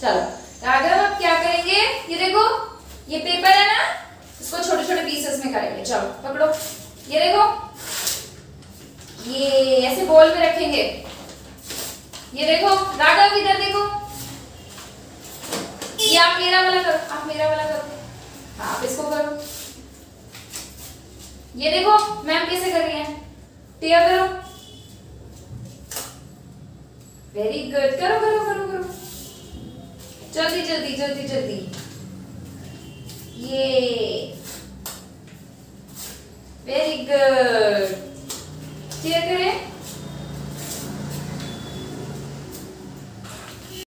चलो राघव अब क्या करेंगे, ये देखो ये पेपर है ना, इसको छोटे छोटे पीसेस में करेंगे। चलो पकड़ो, ये देखो ये ऐसे बोल में रखेंगे। ये देखो राघव इधर देखो, ये आप मेरा वाला करो, आप मेरा वाला करो, आप इसको करो। ये देखो मैम कैसे कर रही है, टिया करो, वेरी गुड, करो करो करो करो, जल्दी जल्दी जल्दी जल्दी, ये वेरी गुड, टिया करें।